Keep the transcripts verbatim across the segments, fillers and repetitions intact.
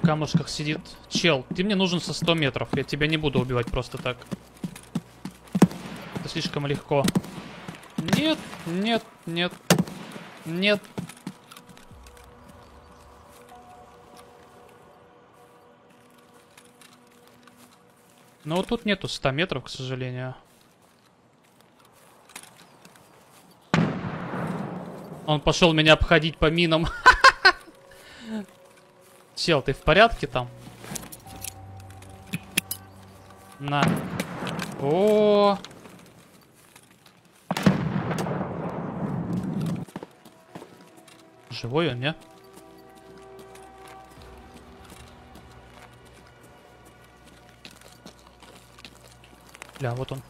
камушках сидит. Чел, ты мне нужен со ста метров. Я тебя не буду убивать просто так. Это слишком легко. Нет, нет, нет, нет. Но вот тут нету ста метров, к сожалению. Он пошел меня обходить по минам. Чел, ты в порядке там? На. О. Живой он, не? Бля, вот он.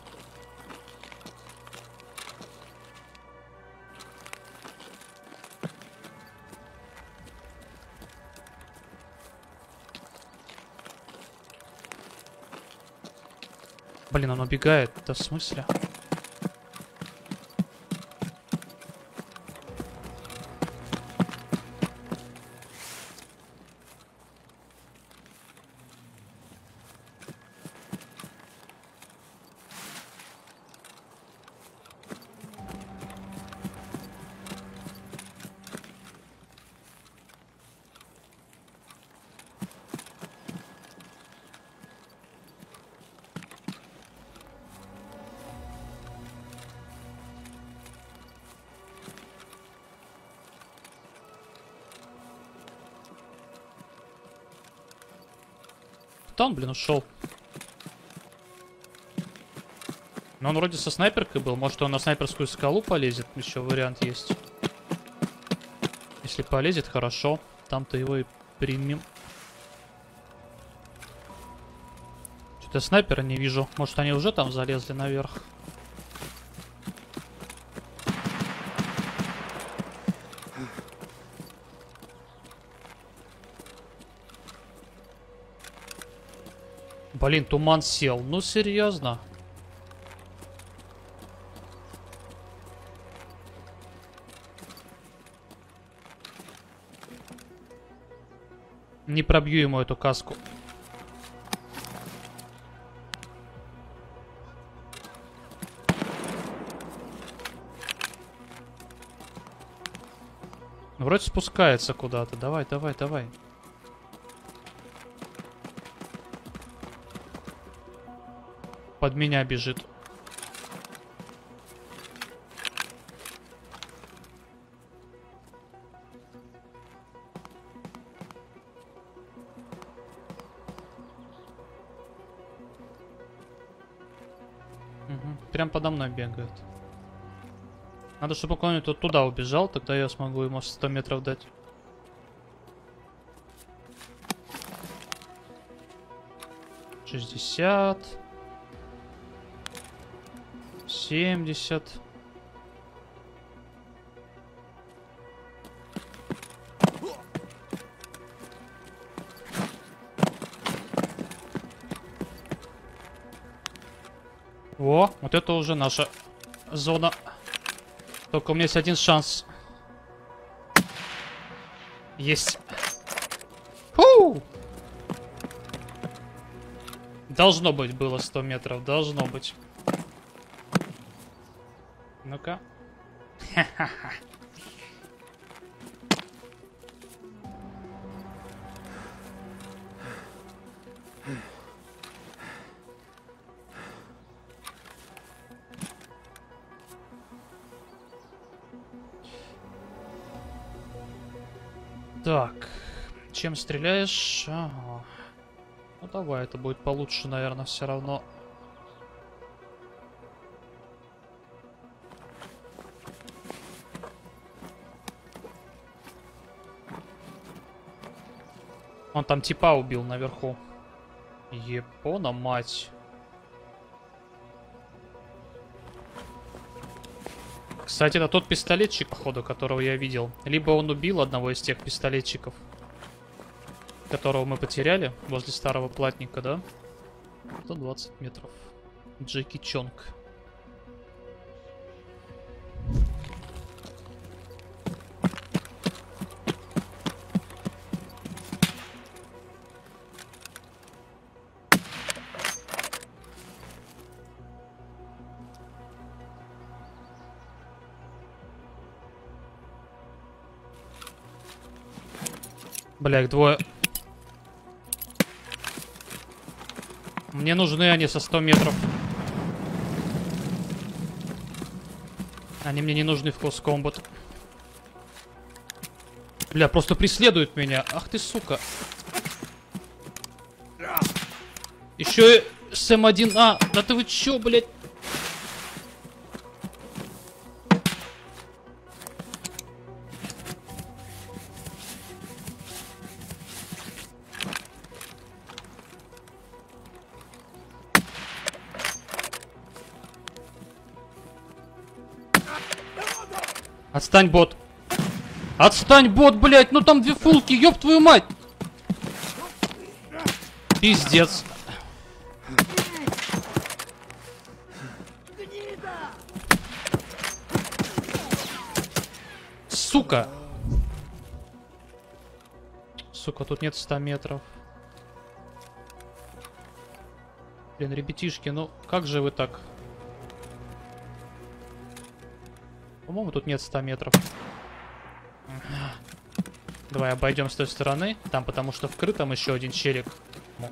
Блин, он убегает. Да в смысле? Да он, блин, ушел. Но он вроде со снайперкой был. Может, он на снайперскую скалу полезет? Еще вариант есть. Если полезет, хорошо. Там-то его и примем. Что-то снайпера не вижу. Может, они уже там залезли наверх? Блин, туман сел. Ну, серьезно. Не пробью ему эту каску. Вроде спускается куда-то. Давай, давай, давай. Под меня бежит. Угу. Прям подо мной бегает. Надо, чтобы кто-нибудь вот туда убежал, тогда я смогу ему сто метров дать. шестьдесят. семьдесят. О, вот это уже наша зона. Только у меня есть один шанс. Есть. Фу! Должно быть было сто метров, должно быть. Ну-ка. Так, чем стреляешь? Ага. Ну давай, это будет получше, наверное, все равно. Он там типа убил наверху. Епона мать. Кстати, это тот пистолетчик, походу, которого я видел. Либо он убил одного из тех пистолетчиков, которого мы потеряли возле старого платника, да? сто двадцать метров. Джеки Чонг. Бля, их двое. Мне нужны они со ста метров. Они мне не нужны в Close Combat. Бля, просто преследуют меня. Ах ты, сука. Еще и с эм один а. Да ты вы чё, блядь? Отстань, бот. Отстань, бот, блядь. Ну там две фулки, ёб твою мать. Пиздец. Сука. Сука, тут нет ста метров. Блин, ребятишки, ну как же вы так? По-моему, тут нет ста метров. Давай обойдем с той стороны. Там, потому что вкрыт, там еще один челик. Ну.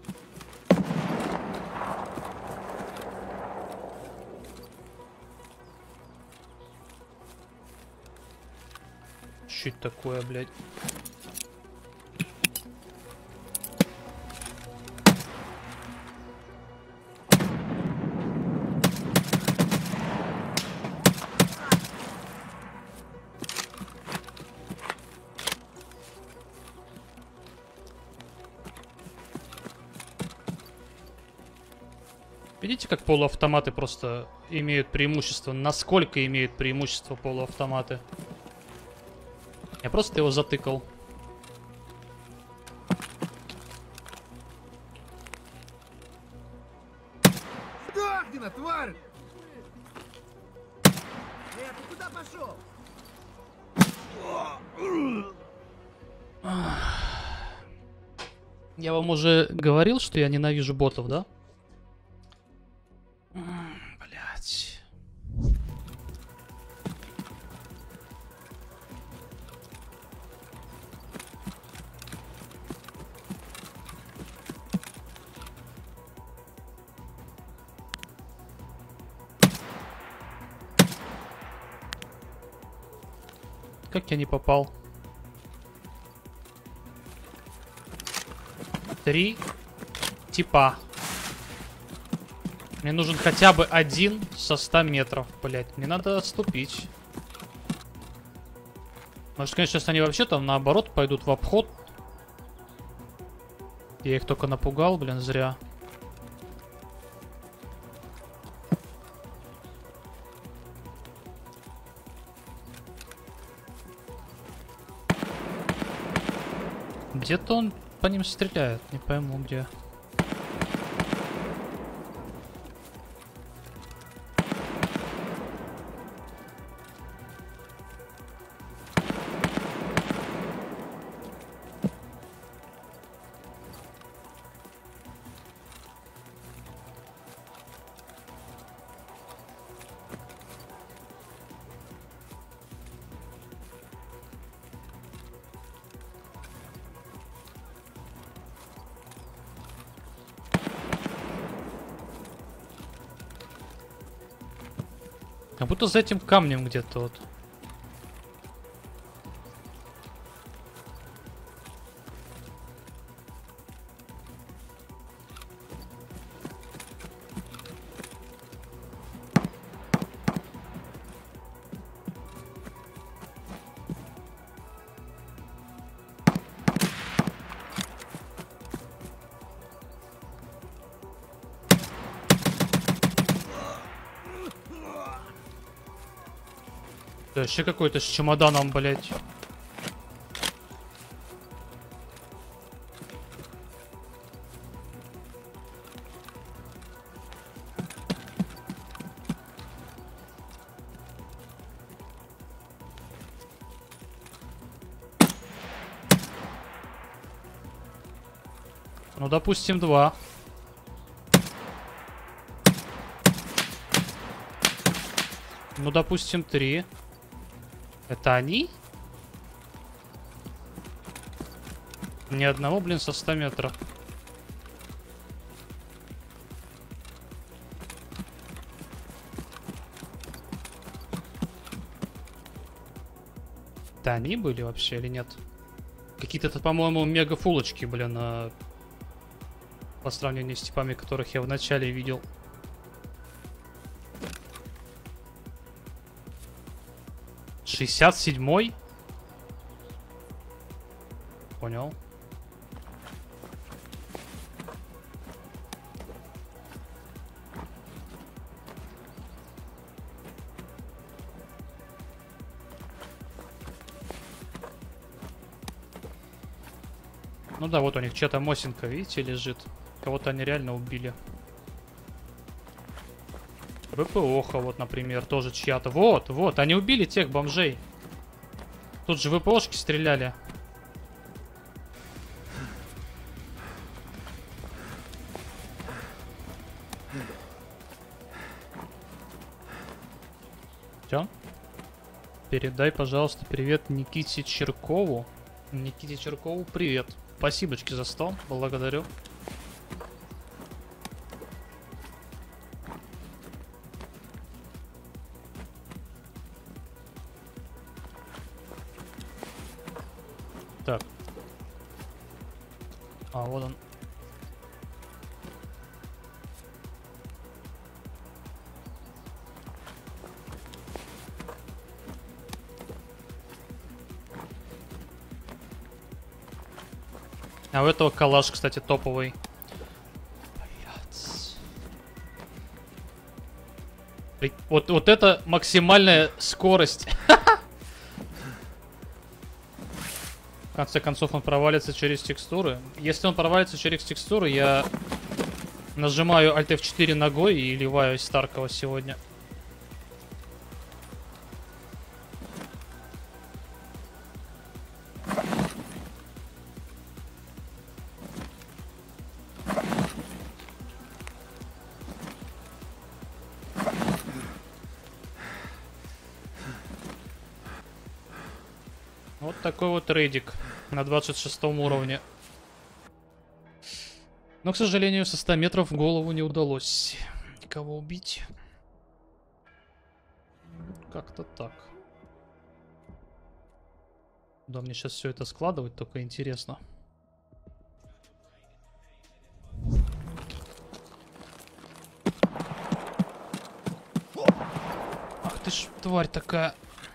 Что это такое, блядь? Видите, как полуавтоматы просто имеют преимущество? Насколько имеют преимущество полуавтоматы? Я просто его затыкал. Сдохни, тварь! Нет, ты куда пошел? Я вам уже говорил, что я ненавижу ботов, да? Блять. Как я не попал? Три типа. Мне нужен хотя бы один со ста метров, блять. Мне надо отступить. Может, конечно, сейчас они вообще там наоборот пойдут в обход. Я их только напугал, блин, зря. Где-то он по ним стреляет, не пойму где. Как будто за этим камнем где-то вот. Да, еще какой-то с чемоданом, блять. Ну, допустим, два. Ну, допустим, три. Это они? Ни одного, блин, со ста метров. Да, они были вообще или нет? Какие-то, по-моему, мега фулочки, блин, а... по сравнению с типами, которых я в начале видел. шестьдесят седьмой? Понял. Ну да, вот у них чья-то Мосинка, видите, лежит. Кого-то они реально убили. ВПОха, вот, например, тоже чья-то. Вот, вот, они убили тех бомжей. Тут же ВПОшки стреляли. Всё. Передай, пожалуйста, привет Никите Черкову. Никите Черкову привет. Спасибочки за стол, благодарю. Так. А, вот он. А у этого калаш, кстати, топовый. Блядь. Вот, вот это максимальная скорость. В конце концов он провалится через текстуры. Если он провалится через текстуры, я нажимаю Alt эф четыре ногой и ливаю из Старкова сегодня. Вот такой вот рейдик на двадцать шестом уровне. Но, к сожалению, со ста метров в голову не удалось никого убить. Как-то так. Да, мне сейчас все это складывать, только интересно. Ах ты ж тварь такая.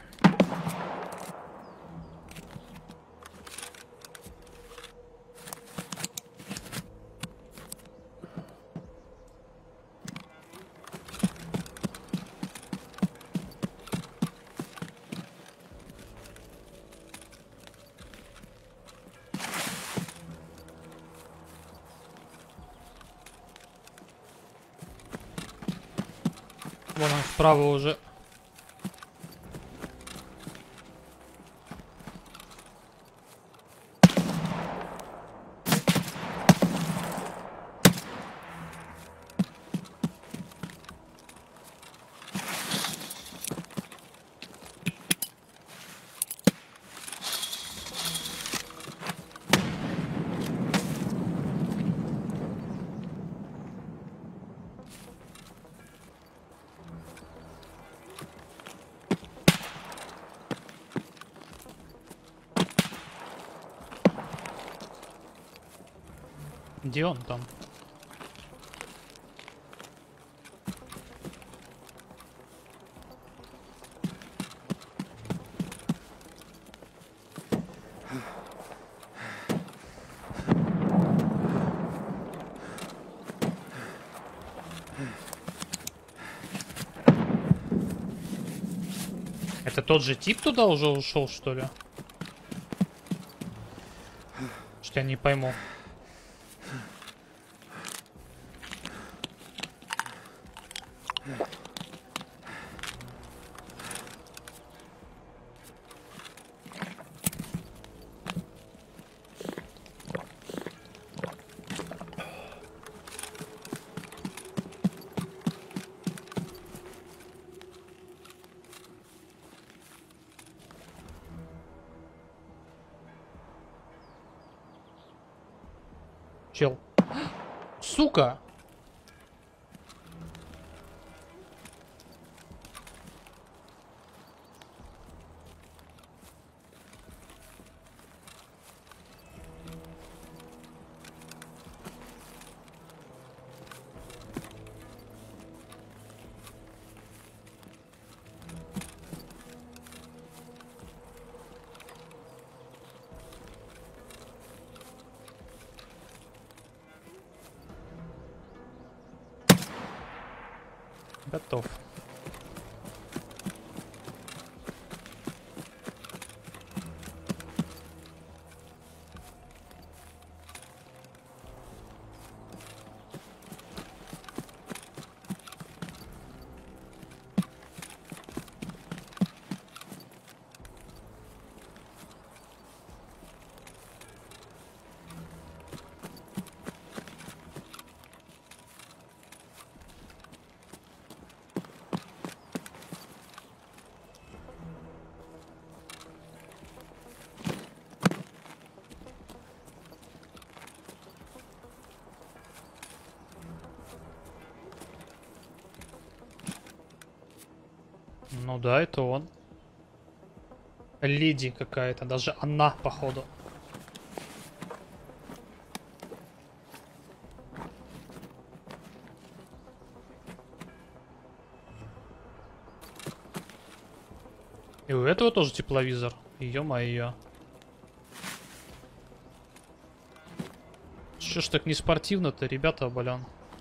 Вон он вправо уже. Где он там? Это тот же тип туда уже ушел, что ли? Что я не пойму. Чел. Сука! Готов. Ну да, это он. Леди какая-то, даже она, походу. И у этого тоже тепловизор. Ё-моё. Чё ж так не спортивно-то, ребята, блин.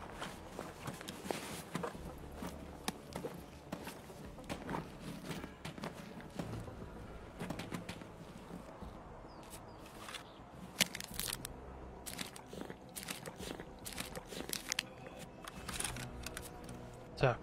Так.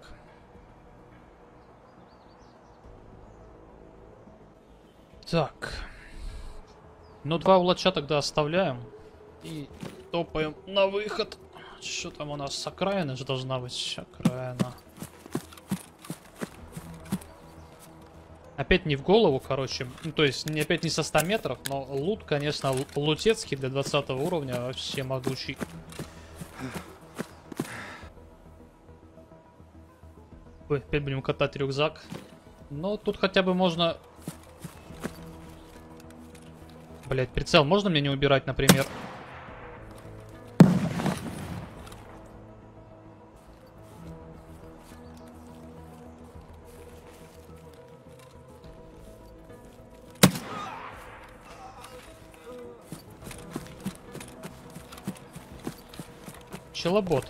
Так. Ну, два улача тогда оставляем. И топаем на выход. Что там у нас? Окраина же должна быть. Окраина. Опять не в голову, короче. Ну, то есть, не, опять не со ста метров, но лут, конечно, лутецкий для двадцатого уровня вообще могучий. Ой, опять будем катать рюкзак. Но тут хотя бы можно... Блять, прицел можно мне не убирать, например? Челобот.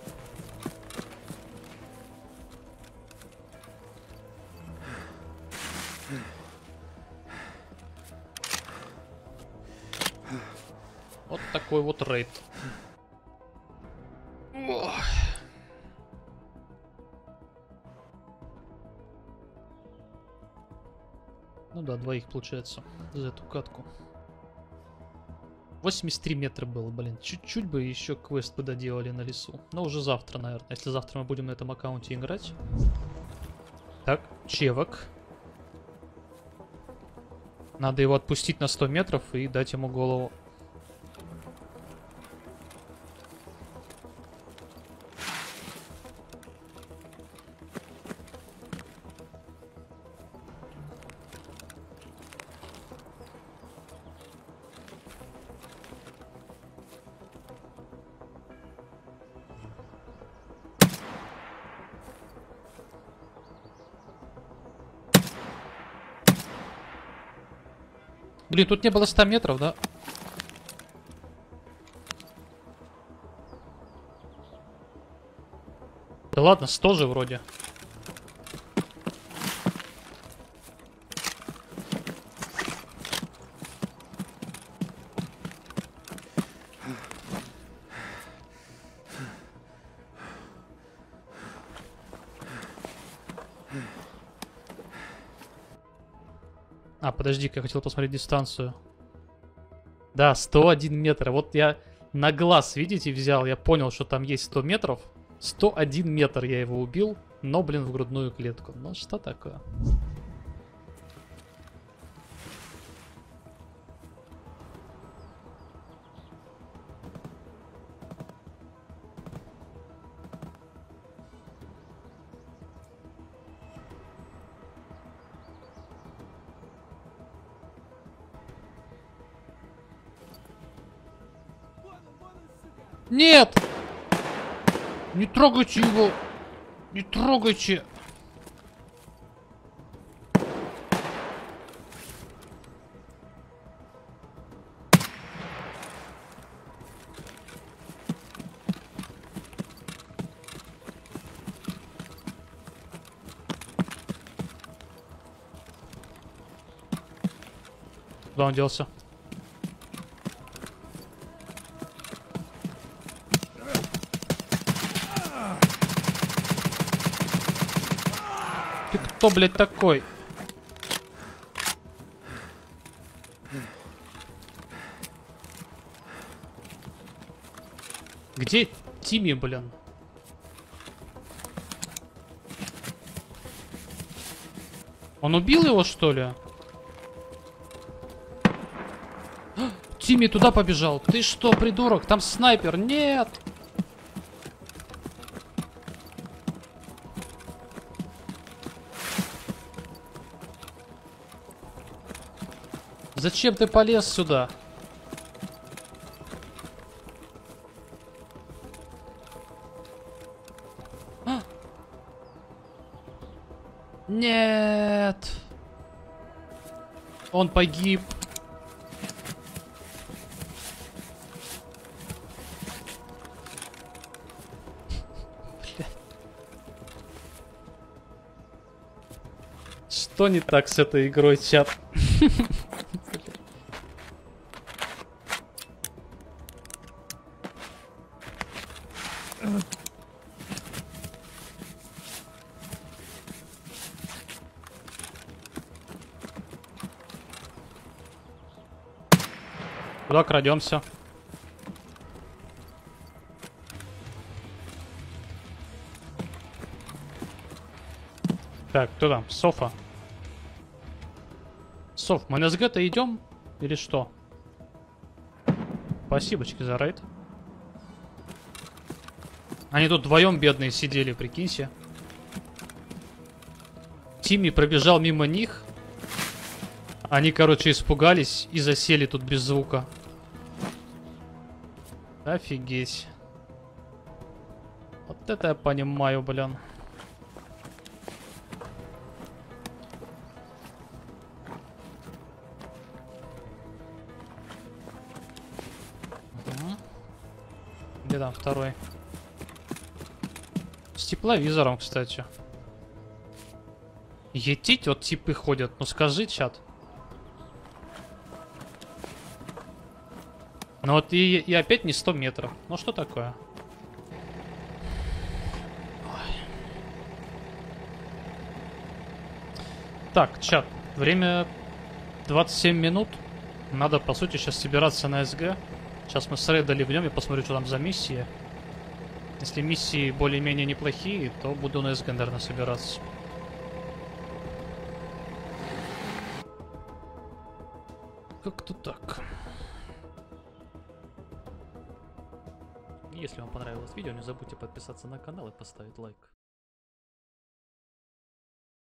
Вот такой вот рейд. Ох. Ну да, двоих получается за эту катку. восемьдесят три метра было, блин. Чуть-чуть бы еще квест бы доделали на лесу. Но уже завтра, наверное. Если завтра мы будем на этом аккаунте играть. Так, чевок. Надо его отпустить на сто метров и дать ему голову. Блин, тут не было ста метров, да? Да ладно, сто же вроде. А, подожди-ка, я хотел посмотреть дистанцию. Да, сто один метр. Вот я на глаз, видите, взял. Я понял, что там есть сто метров. сто один метр я его убил. Но, блин, в грудную клетку. Ну, что такое? Нет! Не трогайте его! Не трогайте! Куда он делся? Ты кто, блядь, такой? Где Тимми, блин? Он убил его, что ли? Тимми туда побежал. Ты что, придурок? Там снайпер. Нет! Зачем ты полез сюда? А? Нет! Он погиб. Что не так с этой игрой, чат? Куда крадемся? Так, кто там? Софа. Соф, мы на СГ-то идем? Или что? Спасибочки за рейд. Они тут вдвоем бедные сидели, прикиньте. Тимми пробежал мимо них. Они, короче, испугались и засели тут без звука. Офигеть. Вот это я понимаю, блин. Угу. Где там второй? С тепловизором, кстати. Етить вот типы ходят. Ну скажи, чат. Ну вот и, и опять не сто метров. Ну что такое? Ой. Так, чат. Время двадцать семь минут. Надо, по сути, сейчас собираться на СГ. Сейчас мы с рейда ливнем, я посмотрю, что там за миссии. Если миссии более-менее неплохие, то буду на СГ, наверное, собираться. Как-то так. Если вам понравилось видео, не забудьте подписаться на канал и поставить лайк.